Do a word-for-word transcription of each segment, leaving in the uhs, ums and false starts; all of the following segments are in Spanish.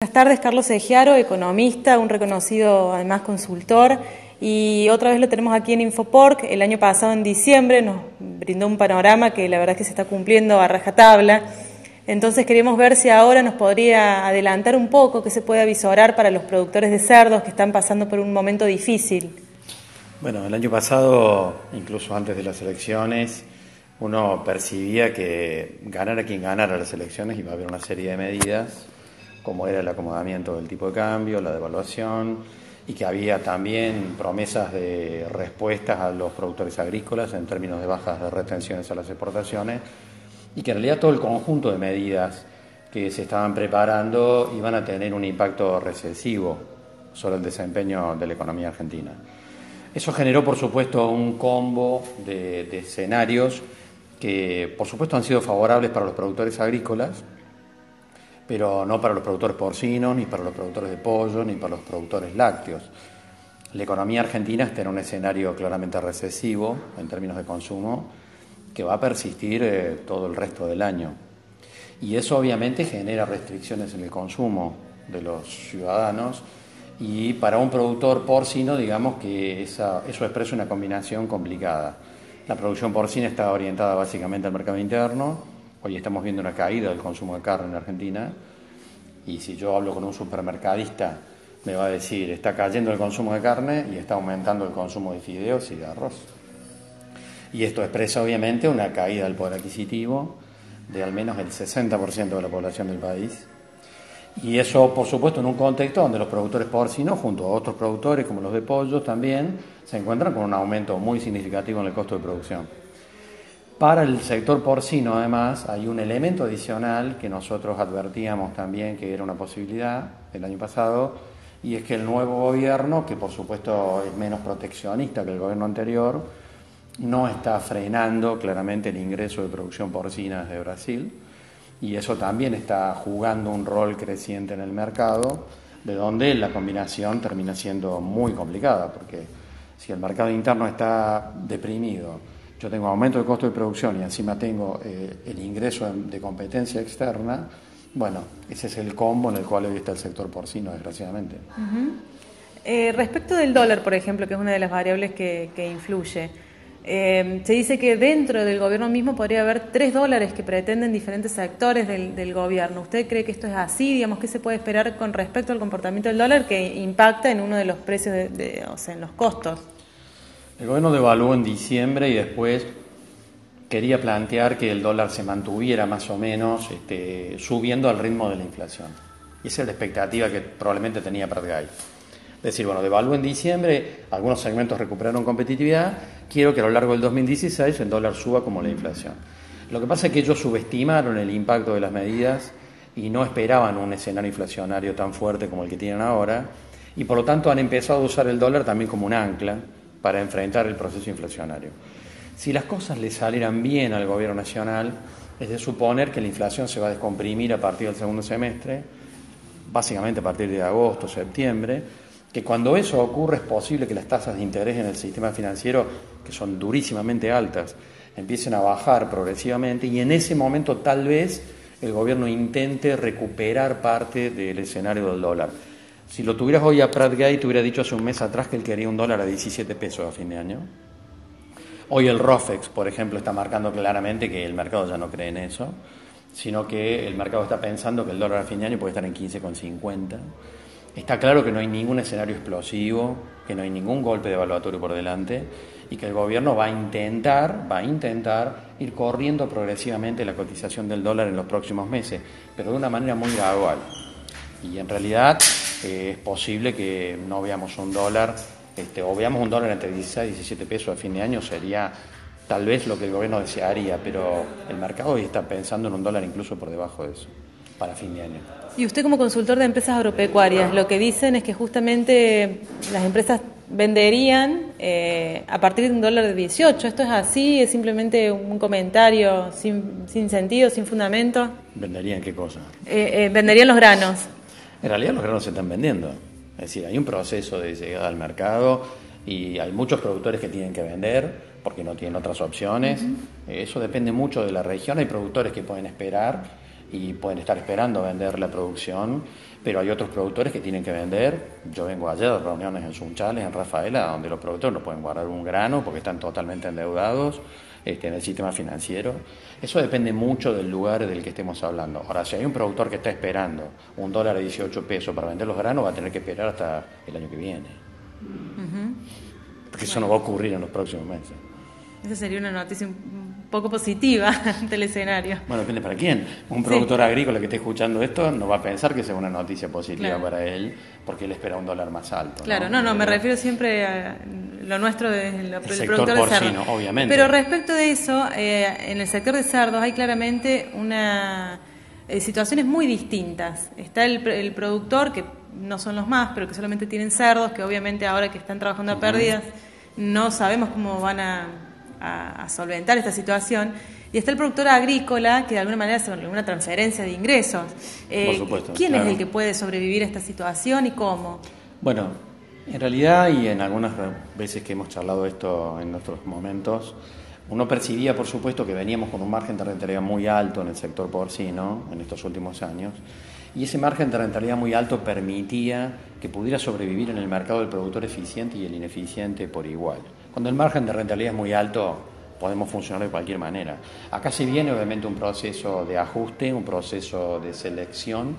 Buenas tardes, Carlos Egiaro, economista, un reconocido además consultor, y otra vez lo tenemos aquí en Infoporc. El año pasado, en diciembre, nos brindó un panorama que la verdad es que se está cumpliendo a rajatabla. Entonces queremos ver si ahora nos podría adelantar un poco qué se puede avisorar para los productores de cerdos que están pasando por un momento difícil. Bueno, el año pasado, incluso antes de las elecciones, uno percibía que ganara quien ganara las elecciones iba a haber una serie de medidas, como era el acomodamiento del tipo de cambio, la devaluación, y que había también promesas de respuestas a los productores agrícolas en términos de bajas de retenciones a las exportaciones, y que en realidad todo el conjunto de medidas que se estaban preparando iban a tener un impacto recesivo sobre el desempeño de la economía argentina. Eso generó, por supuesto, un combo de, de escenarios que, por supuesto, han sido favorables para los productores agrícolas, pero no para los productores porcinos, ni para los productores de pollo, ni para los productores lácteos. La economía argentina está en un escenario claramente recesivo en términos de consumo, que va a persistir eh, todo el resto del año. Y eso obviamente genera restricciones en el consumo de los ciudadanos, y para un productor porcino, digamos que esa, eso expresa una combinación complicada. La producción porcina está orientada básicamente al mercado interno. Hoy estamos viendo una caída del consumo de carne en Argentina, y si yo hablo con un supermercadista me va a decir, está cayendo el consumo de carne y está aumentando el consumo de fideos y de arroz. Y esto expresa obviamente una caída del poder adquisitivo de al menos el sesenta por ciento de la población del país. Y eso, por supuesto, en un contexto donde los productores porcinos, junto a otros productores como los de pollo también, se encuentran con un aumento muy significativo en el costo de producción. Para el sector porcino, además, hay un elemento adicional que nosotros advertíamos también que era una posibilidad el año pasado, y es que el nuevo gobierno, que por supuesto es menos proteccionista que el gobierno anterior, no está frenando claramente el ingreso de producción porcina desde Brasil, y eso también está jugando un rol creciente en el mercado, de donde la combinación termina siendo muy complicada, porque si el mercado interno está deprimido, yo tengo aumento de costo de producción y encima tengo eh, el ingreso de, de competencia externa, bueno, ese es el combo en el cual hoy está el sector porcino, desgraciadamente. Uh-huh. Eh, respecto del dólar, por ejemplo, que es una de las variables que, que influye, eh, se dice que dentro del gobierno mismo podría haber tres dólares que pretenden diferentes sectores del, del gobierno. ¿Usted cree que esto es así? Digamos, ¿qué se puede esperar con respecto al comportamiento del dólar que impacta en uno de los precios, de, de, o sea, en los costos? El gobierno devaluó en diciembre y después quería plantear que el dólar se mantuviera más o menos este, subiendo al ritmo de la inflación. Y esa es la expectativa que probablemente tenía Pratgay. Es decir, bueno, devaluó en diciembre, algunos segmentos recuperaron competitividad, quiero que a lo largo del dos mil dieciséis el dólar suba como la inflación. Lo que pasa es que ellos subestimaron el impacto de las medidas y no esperaban un escenario inflacionario tan fuerte como el que tienen ahora, y por lo tanto han empezado a usar el dólar también como un ancla para enfrentar el proceso inflacionario. Si las cosas le salieran bien al gobierno nacional, es de suponer que la inflación se va a descomprimir a partir del segundo semestre, básicamente a partir de agosto, septiembre, que cuando eso ocurre es posible que las tasas de interés en el sistema financiero, que son durísimamente altas, empiecen a bajar progresivamente, y en ese momento tal vez el gobierno intente recuperar parte del escenario del dólar. Si lo tuvieras hoy a Pratgay, te hubiera dicho hace un mes atrás que él quería un dólar a diecisiete pesos a fin de año. Hoy el ROFEX, por ejemplo, está marcando claramente que el mercado ya no cree en eso, sino que el mercado está pensando que el dólar a fin de año puede estar en quince con cincuenta. Está claro que no hay ningún escenario explosivo, que no hay ningún golpe devaluatorio por delante, y que el gobierno va a intentar, va a intentar ir corriendo progresivamente la cotización del dólar en los próximos meses, pero de una manera muy gradual. Y en realidad eh, es posible que no veamos un dólar, este, o veamos un dólar entre dieciséis y diecisiete pesos a fin de año, sería tal vez lo que el gobierno desearía, pero el mercado hoy está pensando en un dólar incluso por debajo de eso, para fin de año. Y usted, como consultor de empresas agropecuarias, lo que dicen es que justamente las empresas venderían eh, a partir de un dólar de dieciocho. ¿Esto es así? ¿Es simplemente un comentario sin, sin sentido, sin fundamento? ¿Venderían qué cosa? Eh, eh, venderían los granos. En realidad los granos se están vendiendo. Es decir, hay un proceso de llegada al mercado y hay muchos productores que tienen que vender porque no tienen otras opciones. Uh-huh. Eso depende mucho de la región. Hay productores que pueden esperar y pueden estar esperando vender la producción, pero hay otros productores que tienen que vender. Yo vengo ayer de reuniones en Sunchales, en Rafaela, donde los productores no pueden guardar un grano porque están totalmente endeudados este, en el sistema financiero. Eso depende mucho del lugar del que estemos hablando. Ahora, si hay un productor que está esperando un dólar a dieciocho pesos para vender los granos, va a tener que esperar hasta el año que viene. Uh-huh. Porque eso no va a ocurrir en los próximos meses. Esa sería una noticia un poco positiva del escenario. Bueno, depende para quién. Un productor sí. agrícola que esté escuchando esto no va a pensar que sea una noticia positiva claro. para él, porque él espera un dólar más alto. Claro, no, no, no me refiero siempre a lo nuestro del de, de productor porcino, de cerdo. Obviamente. Pero respecto de eso, eh, en el sector de cerdos hay claramente una eh, situaciones muy distintas. Está el, el productor, que no son los más, pero que solamente tienen cerdos, que obviamente ahora que están trabajando a pérdidas, uh-huh. no sabemos cómo van a... A, a solventar esta situación, y está el productor agrícola que de alguna manera hace una transferencia de ingresos. Eh, Por supuesto. ¿Quién claro. es el que puede sobrevivir a esta situación y cómo? Bueno, en realidad, y en algunas veces que hemos charlado esto en nuestros momentos, uno percibía, por supuesto, que veníamos con un margen de rentabilidad muy alto en el sector porcino en estos últimos años, y ese margen de rentabilidad muy alto permitía que pudiera sobrevivir en el mercado el productor eficiente y el ineficiente por igual. Cuando el margen de rentabilidad es muy alto, podemos funcionar de cualquier manera. Acá se viene obviamente un proceso de ajuste, un proceso de selección,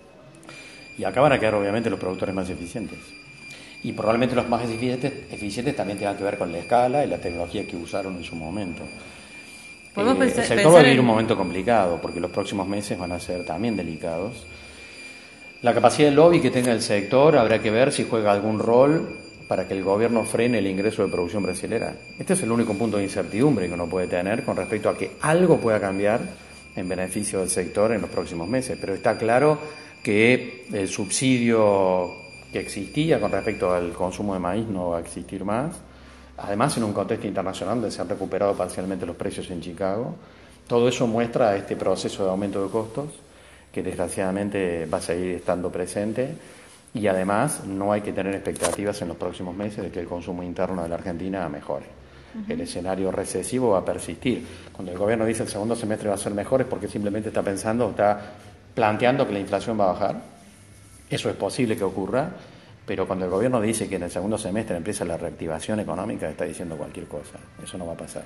y acá van a quedar obviamente los productores más eficientes. Y probablemente los más eficientes, eficientes también tengan que ver con la escala y la tecnología que usaron en su momento. Eh, pensar, el sector va a vivir en... un momento complicado, porque los próximos meses van a ser también delicados. La capacidad de lobby que tenga el sector habrá que ver si juega algún rol para que el gobierno frene el ingreso de producción brasilera. Este es el único punto de incertidumbre que uno puede tener con respecto a que algo pueda cambiar en beneficio del sector en los próximos meses. Pero está claro que el subsidio que existía con respecto al consumo de maíz no va a existir más. Además, en un contexto internacional donde se han recuperado parcialmente los precios en Chicago, todo eso muestra este proceso de aumento de costos que desgraciadamente va a seguir estando presente. Y además no hay que tener expectativas en los próximos meses de que el consumo interno de la Argentina mejore. Uh-huh. El escenario recesivo va a persistir. Cuando el gobierno dice que el segundo semestre va a ser mejor es porque simplemente está pensando, está planteando que la inflación va a bajar. Eso es posible que ocurra, pero cuando el gobierno dice que en el segundo semestre empieza la reactivación económica, está diciendo cualquier cosa. Eso no va a pasar.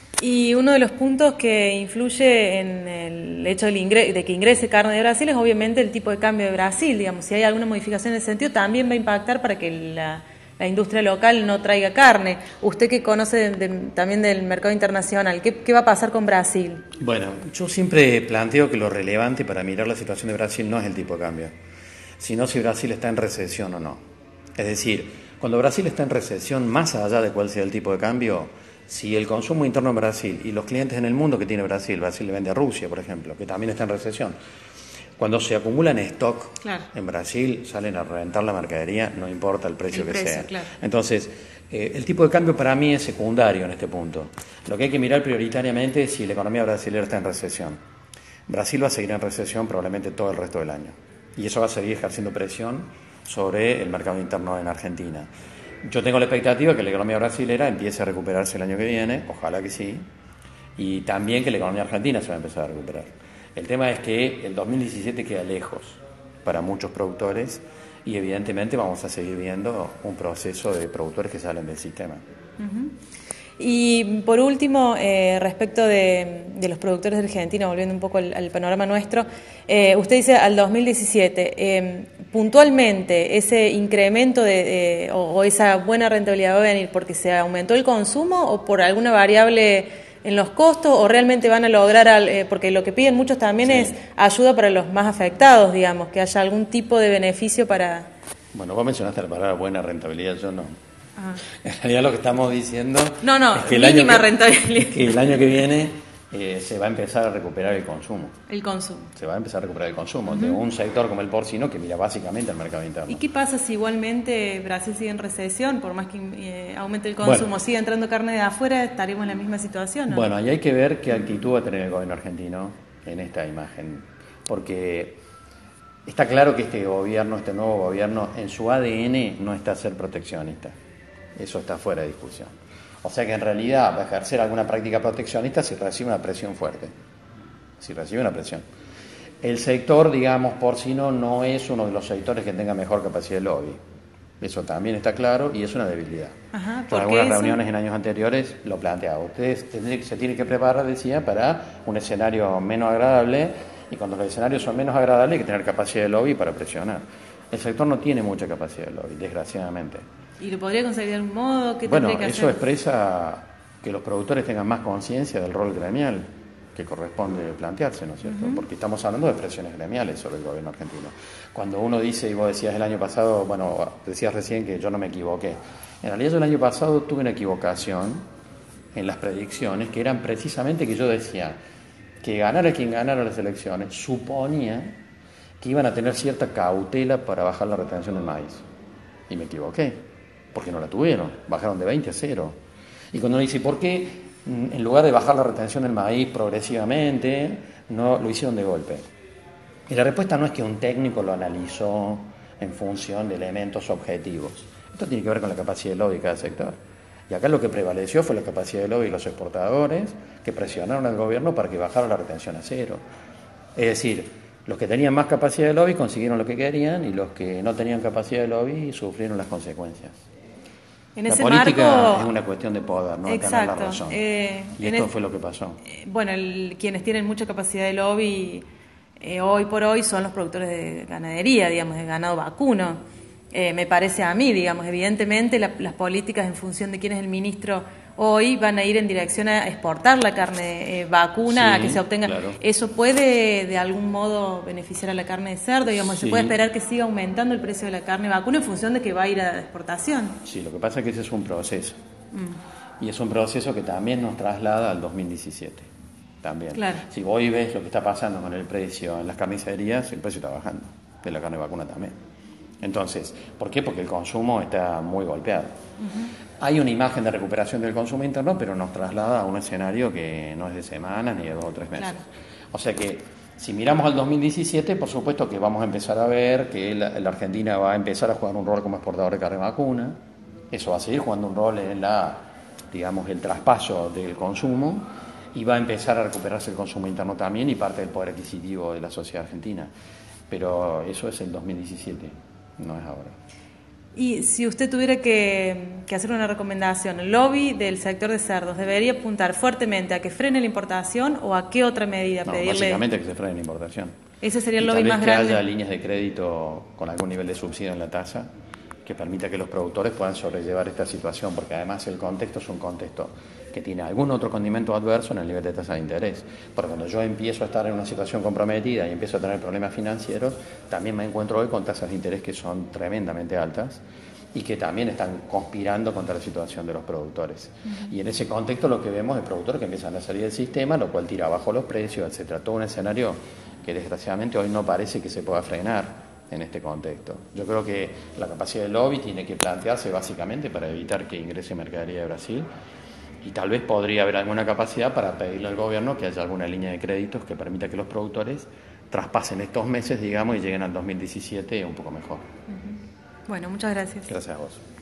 Y uno de los puntos que influye en el hecho del ingre- de que ingrese carne de Brasil es obviamente el tipo de cambio de Brasil. Digamos, si hay alguna modificación en ese sentido, también va a impactar para que la, la industria local no traiga carne. Usted que conoce de, de, también del mercado internacional, ¿qué, ¿qué va a pasar con Brasil? Bueno, yo siempre planteo que lo relevante para mirar la situación de Brasil no es el tipo de cambio, sino si Brasil está en recesión o no. Es decir, cuando Brasil está en recesión, más allá de cuál sea el tipo de cambio, si el consumo interno en Brasil y los clientes en el mundo que tiene Brasil, Brasil le vende a Rusia, por ejemplo, que también está en recesión, cuando se acumulan stock claro. en Brasil, salen a reventar la mercadería, no importa el precio el que precio, sea. Claro. Entonces, eh, el tipo de cambio para mí es secundario en este punto. Lo que hay que mirar prioritariamente es si la economía brasileña está en recesión. Brasil va a seguir en recesión probablemente todo el resto del año. Y eso va a seguir ejerciendo presión sobre el mercado interno en Argentina. Yo tengo la expectativa que la economía brasilera empiece a recuperarse el año que viene, ojalá que sí, y también que la economía argentina se va a empezar a recuperar. El tema es que el dos mil diecisiete queda lejos para muchos productores y evidentemente vamos a seguir viendo un proceso de productores que salen del sistema. Uh-huh. Y por último, eh, respecto de, de los productores de Argentina, volviendo un poco al, al panorama nuestro, eh, usted dice al dos mil diecisiete, eh, puntualmente ese incremento de, eh, o, o esa buena rentabilidad va a venir porque se aumentó el consumo o por alguna variable en los costos, o realmente van a lograr, al, eh, porque lo que piden muchos también sí. es ayuda para los más afectados, digamos, que haya algún tipo de beneficio para... Bueno, vos mencionaste la palabra buena rentabilidad, yo no. Ajá. En realidad lo que estamos diciendo no, no, es que el, mínima año que, rentabilidad. Es que el año que viene eh, se va a empezar a recuperar el consumo. El consumo. Se va a empezar a recuperar el consumo uh-huh. de un sector como el porcino que mira básicamente al mercado interno. ¿Y qué pasa si igualmente Brasil sigue en recesión, por más que eh, aumente el consumo, bueno, sigue entrando carne de afuera, estaríamos en la misma situación, ¿no? Bueno, ahí hay que ver qué actitud va a tener el gobierno argentino en esta imagen, porque está claro que este gobierno, este nuevo gobierno, en su A D N no está a ser proteccionista. Eso está fuera de discusión. O sea que en realidad va a ejercer alguna práctica proteccionista si recibe una presión fuerte. Si recibe una presión. El sector, digamos, porcino no es uno de los sectores que tenga mejor capacidad de lobby. Eso también está claro y es una debilidad. Ajá, en algunas eso? reuniones en años anteriores lo planteaba. Ustedes se tienen que preparar, decía, para un escenario menos agradable, y cuando los escenarios son menos agradables hay que tener capacidad de lobby para presionar. El sector no tiene mucha capacidad de lobby, desgraciadamente. ¿Y lo podría conseguir de algún modo? ¿Qué bueno, tendría que eso hacer? expresa que los productores tengan más conciencia del rol gremial que corresponde plantearse, ¿no es cierto? Uh-huh. Porque estamos hablando de presiones gremiales sobre el gobierno argentino. Cuando uno dice, y vos decías el año pasado, bueno, decías recién que yo no me equivoqué. En realidad yo el año pasado tuve una equivocación en las predicciones, que eran precisamente que yo decía que ganara quien ganara las elecciones suponía que iban a tener cierta cautela para bajar la retención del maíz. Y me equivoqué, porque no la tuvieron, bajaron de veinte a cero. Y cuando uno dice, ¿por qué en lugar de bajar la retención del maíz progresivamente, no lo hicieron de golpe? Y la respuesta no es que un técnico lo analizó en función de elementos objetivos. Esto tiene que ver con la capacidad de lobby de cada sector. Y acá lo que prevaleció fue la capacidad de lobby de los exportadores, que presionaron al gobierno para que bajara la retención a cero. Es decir, los que tenían más capacidad de lobby consiguieron lo que querían, y los que no tenían capacidad de lobby sufrieron las consecuencias. En la ese política marco, es una cuestión de poder, no de tener la razón. Eh, y esto es, fue lo que pasó. Eh, bueno, el, quienes tienen mucha capacidad de lobby eh, hoy por hoy son los productores de ganadería, digamos, de ganado vacuno. Eh, me parece a mí, digamos, evidentemente la, las políticas en función de quién es el ministro hoy van a ir en dirección a exportar la carne eh, vacuna, sí, a que se obtenga. Claro. ¿Eso puede de algún modo beneficiar a la carne de cerdo? Digamos, sí. ¿Se puede esperar que siga aumentando el precio de la carne vacuna en función de que va a ir a la exportación? Sí, lo que pasa es que ese es un proceso. Mm. Y es un proceso que también nos traslada al dos mil diecisiete. También. Claro. Si vos ves lo que está pasando con el precio en las carnicerías, el precio está bajando, de la carne vacuna también. Entonces, ¿por qué? Porque el consumo está muy golpeado. Uh-huh. Hay una imagen de recuperación del consumo interno, pero nos traslada a un escenario que no es de semanas ni de dos o tres meses. Claro. O sea que, si miramos al dos mil diecisiete, por supuesto que vamos a empezar a ver que la, la Argentina va a empezar a jugar un rol como exportador de carne vacuna. Eso va a seguir jugando un rol en la, digamos, el traspaso del consumo, y va a empezar a recuperarse el consumo interno también y parte del poder adquisitivo de la sociedad argentina. Pero eso es el dos mil diecisiete. No es ahora. Y si usted tuviera que, que hacer una recomendación, ¿el lobby del sector de cerdos debería apuntar fuertemente a que frene la importación o a qué otra medida no, pedirle? Básicamente a que se frene la importación. Ese sería el y lobby tal más vez grande. Que haya líneas de crédito con algún nivel de subsidio en la tasa que permita que los productores puedan sobrellevar esta situación, porque además el contexto es un contexto que tiene algún otro condimento adverso en el nivel de tasa de interés. Porque cuando yo empiezo a estar en una situación comprometida y empiezo a tener problemas financieros, también me encuentro hoy con tasas de interés que son tremendamente altas y que también están conspirando contra la situación de los productores. Uh-huh. Y en ese contexto lo que vemos es productores que empiezan a salir del sistema, lo cual tira abajo los precios, etcétera. Todo un escenario que desgraciadamente hoy no parece que se pueda frenar en este contexto. Yo creo que la capacidad del lobby tiene que plantearse básicamente para evitar que ingrese mercadería de Brasil, y tal vez podría haber alguna capacidad para pedirle al gobierno que haya alguna línea de créditos que permita que los productores traspasen estos meses, digamos, y lleguen al dos mil diecisiete un poco mejor. Uh-huh. Bueno, muchas gracias. Gracias a vos.